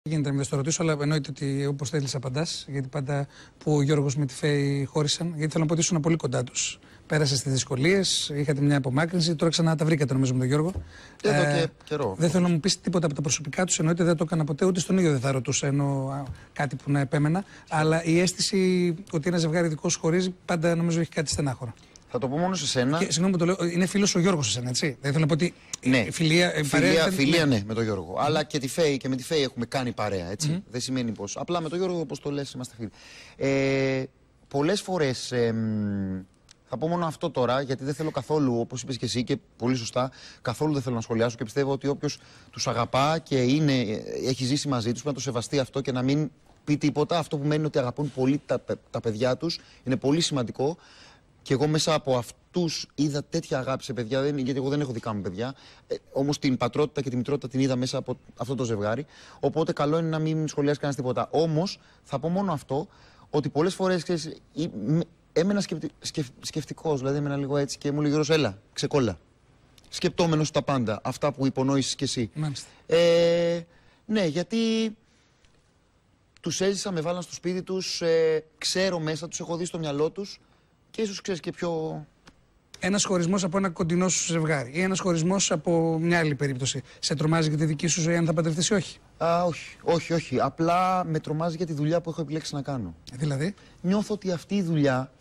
Γίνεται να μην το ρωτήσω, αλλά εννοείται ότι όπως θέλεις απαντάς, γιατί πάντα που ο Γιώργος με τη Φέη χώρισαν, γιατί θέλω να πω ότι ήσουν πολύ κοντά τους. Πέρασε στις δυσκολίες, είχατε μια απομάκρυνση, τώρα ξανά τα βρήκατε νομίζω με τον Γιώργο. Εδώ και καιρό. Δεν θέλω να μου πεις τίποτα από τα προσωπικά τους, εννοείται δεν το έκανα ποτέ, ούτε στον ίδιο δεν θα ρωτούσα, ενώ κάτι που να επέμενα. Αλλά η αίσθηση ότι ένα ζευγάρι δικό σου χωρίζει πάντα νομίζω έχει κάτι στενάχωρο. Θα το πω μόνο σε σένα. Και, συγγνώμη που το λέω, είναι φίλος ο Γιώργος εσένα, έτσι. Δεν θέλω να πω ότι. Ναι, φιλία, ναι, με τον Γιώργο. Αλλά και με τη Φέη έχουμε κάνει παρέα, έτσι. Δεν σημαίνει πως. Απλά με τον Γιώργο, όπως το λες, είμαστε φίλοι. Πολλές φορές. Θα πω μόνο αυτό τώρα, γιατί δεν θέλω καθόλου, όπως είπες και εσύ και πολύ σωστά, καθόλου δεν θέλω να σχολιάσω και πιστεύω ότι όποιος τους αγαπά και έχει ζήσει μαζί τους, πρέπει να το σεβαστεί αυτό και να μην πει τίποτα. Αυτό που μένει είναι ότι αγαπούν πολύ τα παιδιά τους. Είναι πολύ σημαντικό. Και εγώ μέσα από αυτούς είδα τέτοια αγάπη σε παιδιά, γιατί εγώ δεν έχω δικά μου παιδιά. Όμως την πατρότητα και τη μητρότητα την είδα μέσα από αυτό το ζευγάρι. Οπότε καλό είναι να μην σχολιάσει κανένας τίποτα. Όμως θα πω μόνο αυτό, ότι πολλές φορές έμενα σκεφτικός, δηλαδή έμενα λίγο έτσι και μου λέει Γιώργος, έλα, ξεκόλλα. Σκεπτόμενος τα πάντα, αυτά που υπονόησες κι εσύ. Ναι, γιατί τους έζησα, με βάλαν στο σπίτι τους, ξέρω μέσα, τους έχω δει στο μυαλό τους. Και ίσως ξέρεις και πιο. Ένας χωρισμός από ένα κοντινό σου ζευγάρι ή ένας χωρισμός από μια άλλη περίπτωση. Σε τρομάζει για τη δική σου ζωή αν θα παντρευτείς ή όχι? Όχι. Απλά με τρομάζει για τη δουλειά που έχω επιλέξει να κάνω. Δηλαδή? Νιώθω ότι αυτή η δουλειά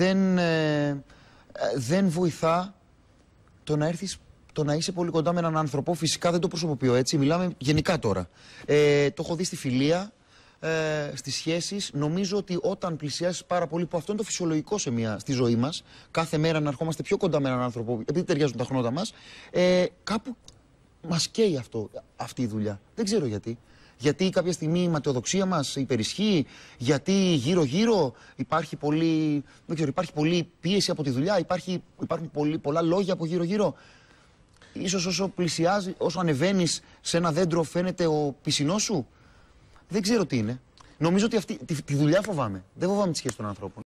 δεν βοηθά το να έρθεις, το να είσαι πολύ κοντά με έναν άνθρωπο. Φυσικά δεν το προσωποποιώ έτσι, μιλάμε γενικά τώρα. Το έχω δει στη φιλία. Στις σχέσεις, νομίζω ότι όταν πλησιάσεις πάρα πολύ, που αυτό είναι το φυσιολογικό στη ζωή μας, κάθε μέρα να ερχόμαστε πιο κοντά με έναν άνθρωπο, επειδή ταιριάζουν τα χνότα μας, κάπου μας καίει αυτή η δουλειά. Δεν ξέρω γιατί. Γιατί κάποια στιγμή η ματαιοδοξία μας υπερισχύει, γιατί γύρω-γύρω υπάρχει πολλή πίεση από τη δουλειά, υπάρχουν πολλά λόγια από γύρω-γύρω. Ίσως όσο πλησιάζει, όσο ανεβαίνεις σε ένα δέντρο, φαίνεται ο πισινός σου. Δεν ξέρω τι είναι. Νομίζω ότι τη δουλειά φοβάμαι. Δεν φοβάμαι τη σχέση των ανθρώπων.